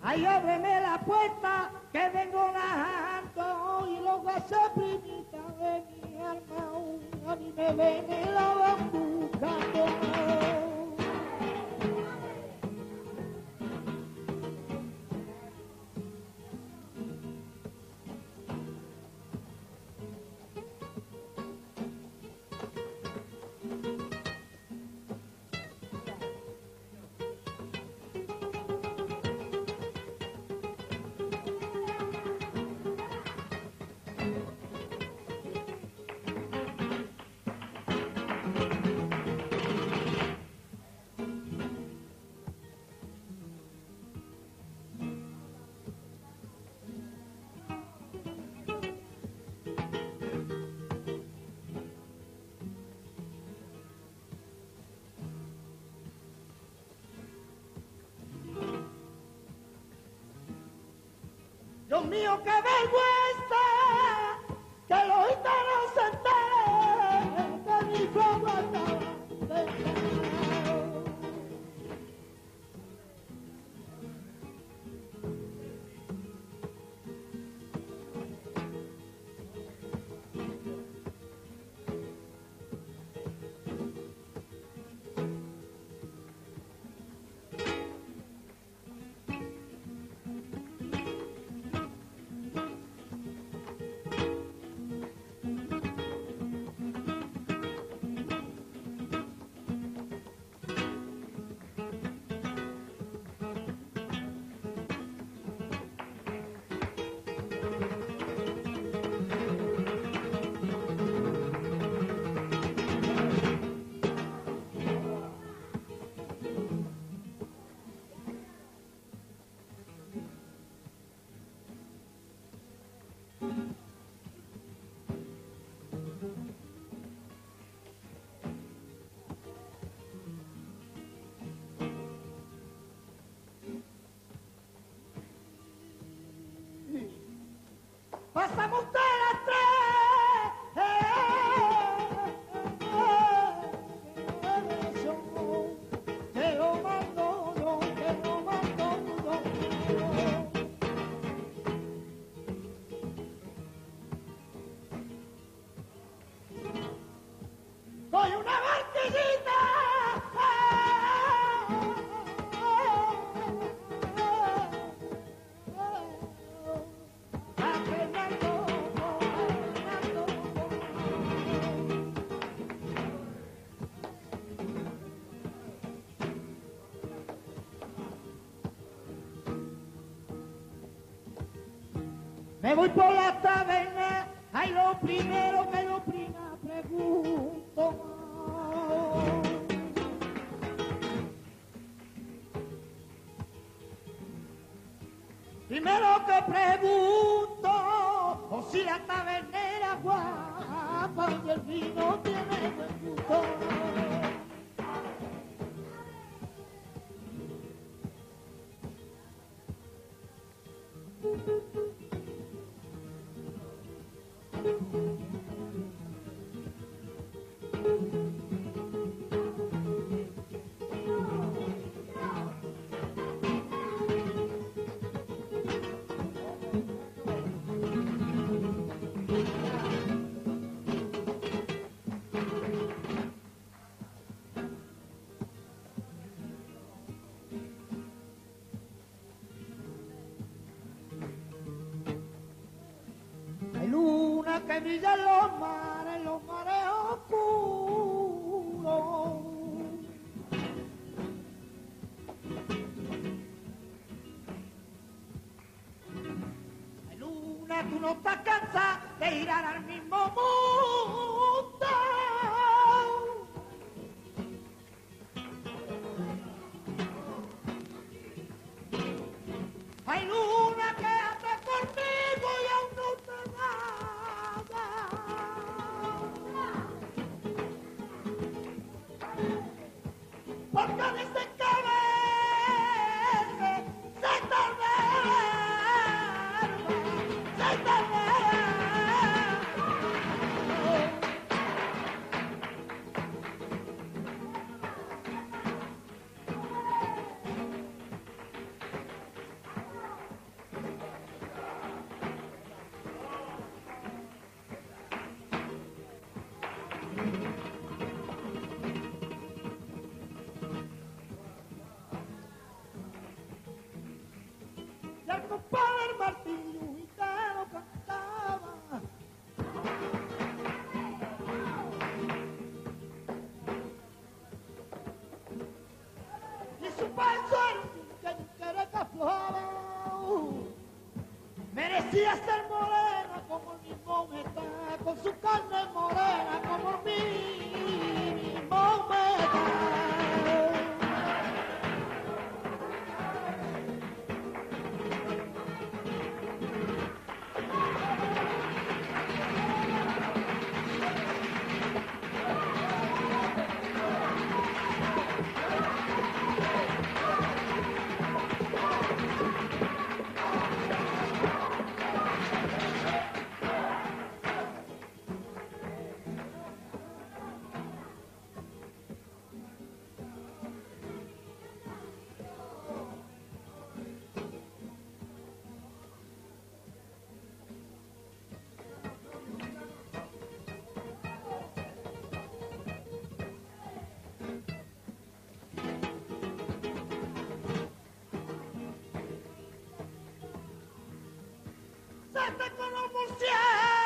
Ay, ábreme la puerta, que vengo najando y los gases primitas de mi alma, a mí me ven y la van buscando. Dios mío, qué vergüenza, que los gitanos se enteren que mi fuego estaba dentro. Pasamos de las tres, te lo mando yo, te lo mando yo. Soy una barquillita, me voy por la taberna, ay, lo primero que yo pregunto. Primero que pregunto, o si la tabernera guapa y el vino tiene buen gusto. Hay luna que brilla en los mares oscuros. Hay luna, tú no estás cansada de girar al mismo mundo. Hay luna, quédate conmigo y aún no te vayas. Porque dicen que se tarda, se tarda. el martillo gitano cantaba. Y su paso era un querer que aflojaba. Merecía ser morena como el mismo meta, con su carne morena como el mismo meta. Con los murciélagos.